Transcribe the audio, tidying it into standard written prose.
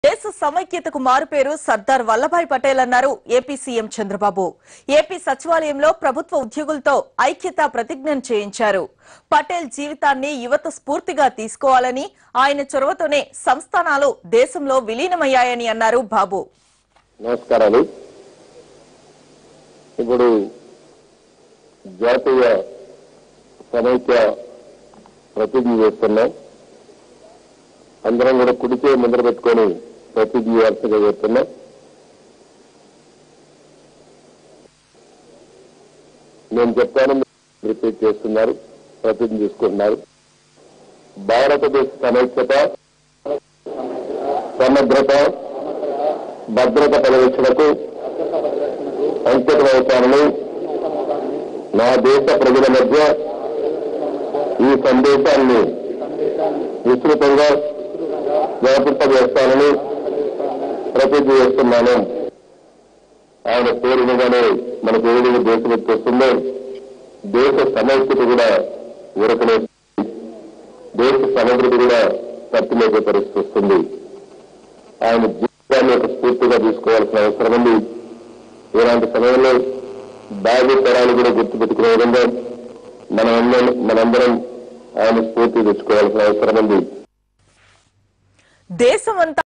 దేశ సమైక్యతకు మారుపేరు సర్దార్ వల్లభాయ్ పటేల్ అన్నారు ఏపీ సీఎం చంద్రబాబు. ఏపీ సచివాలయంలో ప్రభుత్వ ఉద్యోగులతో ఐక్యతా ప్రతిజ్ఞ చేయించారు. పటేల్ జీవితాన్ని యువత స్ఫూర్తిగా తీసుకోవాలని, ఆయన చొరవతోనే సంస్థానాలు దేశంలో విలీనమయ్యాయని అన్నారు బాబు. నమస్కారాలు. ఇప్పుడు జాతీయ సమైక్య ప్రతిజ్ఞ చేస్తున్నాం. అందరం కూడా కుడిచే ముందర పెట్టుకొని ప్రతిజ్ఞ చేయాల్సిందిగా చేస్తున్నాం. నేను చెప్తాను, రిపీట్ చేస్తున్నారు, ప్రతిజ్ఞ చేసుకుంటున్నారు. భారతదేశ సమైక్యత, సమగ్రత, భద్రత పరిరక్షణకు అంకితమవుతానని నా దేశ ప్రజల మధ్య ఈ సందేశాన్ని విస్తృతంగా వ్యాపింపజేస్తానని ప్రతిజ్ఞ చేస్తున్నాను. ఆయన పేరుగానే మనకు ఏదైనా దేశభక్తి వస్తుందో దేశ సమైక్యత కూడా ఉరకనే, దేశ సమగ్రత కూడా తప్పిలేకే పరిస్థితి వస్తుంది. ఆయన జీవితాన్ని ఒక స్ఫూర్తిగా తీసుకోవాల్సిన అవసరం ఉంది. ఇలాంటి సమయంలో భావి తరాలు కూడా గుర్తుపెట్టుకునే విధంగా మనందరం ఆయన స్ఫూర్తి తెచ్చుకోవాల్సిన అవసరం ఉంది. దేశమంతా